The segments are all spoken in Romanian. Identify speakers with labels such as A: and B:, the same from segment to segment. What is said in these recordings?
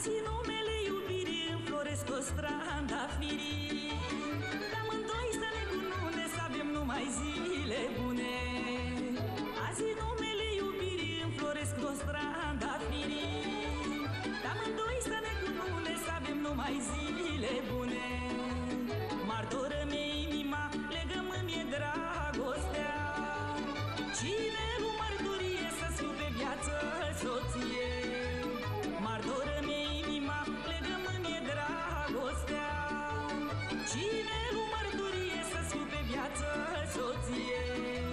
A: Azi numele iubirii înfloresc o strandafirii. Pe amândoi să ne cunune, să avem numai zile bune. Azi numele iubirii înfloresc o strandafirii. Pe amândoi să ne cunune, să avem numai zile bune. Martoră-mi inima, legământ-mi-e dragostea. Cine nu mărturie să-ți fiu pe viață soție? Martoră-mi inima, legământ-mi-e dragostea. Cine nu mărturie să-ți fiu pe viață soție?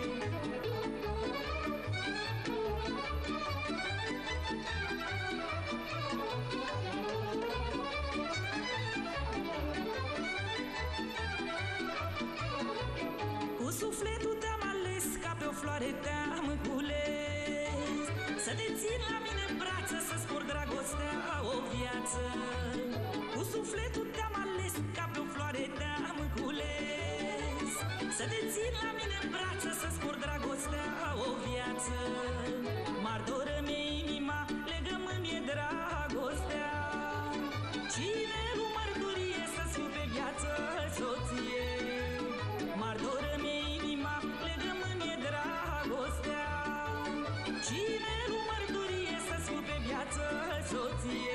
A: Cu sufletul te-am ales, ca pe o floare te-am cules. Să te țin la mine în brață, să spor dragostea o viață. Cu sufletul te-am ales, ca pe o floare te-am cules. Să te țin la mine în brață, să spor dragostea o viață. Martoră-mi inima, legământ-mi-e dragostea. Cine nu mărturie să-ți fiu pe viață soție? Martoră-mi inima, legământ-mi-e dragostea. Cine nu mărturie să-ți fiu pe viață soție?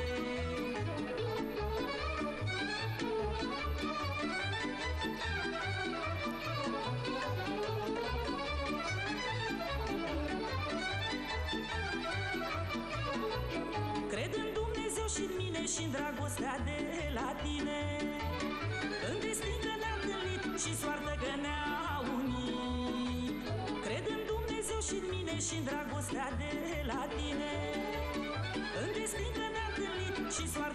A: Cred în Dumnezeu și-n mine și-n dragostea de la tine. În destin că ne-am întâlnit și soartă că ne-a unit. Cred în Dumnezeu și-n mine și-n dragostea de la tine. În destin că ne-am întâlnit și soartă